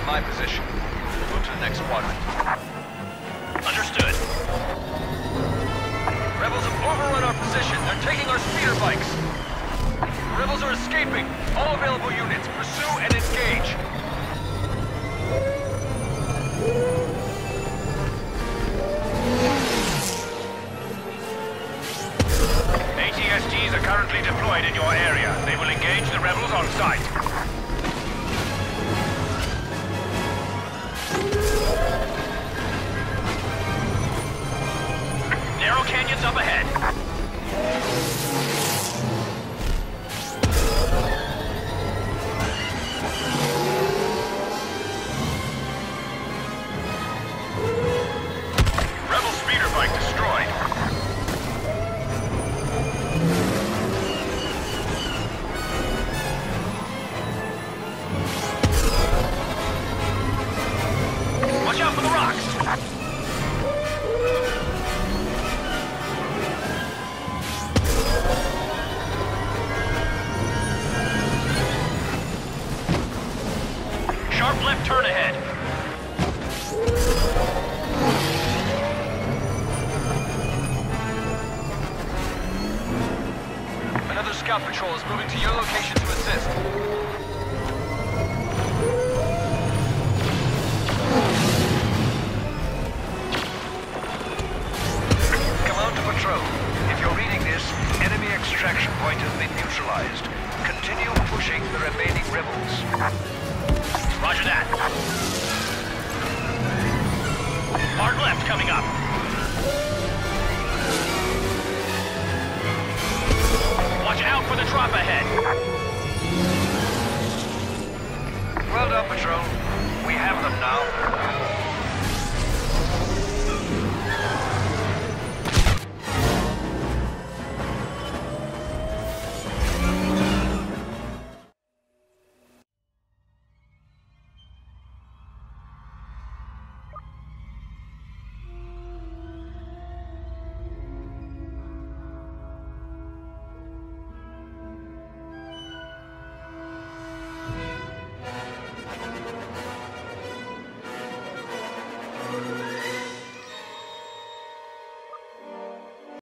on my position. We'll move to the next quadrant. Understood. Rebels have overrun our position. They're taking our speeder bikes. Rebels are escaping. All available units, pursue and engage. ATSTs are currently deployed in your area. They will engage the rebels on sight. Narrow canyons up ahead. Rebel speeder bike destroyed. Watch out for the rocks! Sharp left turn ahead. Another scout patrol is moving to your location to assist. Command to patrol. If you're reading this, enemy extraction point has been neutralized. Continue pushing the remaining rebels. Roger that. Hard left coming up. Watch out for the drop ahead. Well done, patrol. We have them now.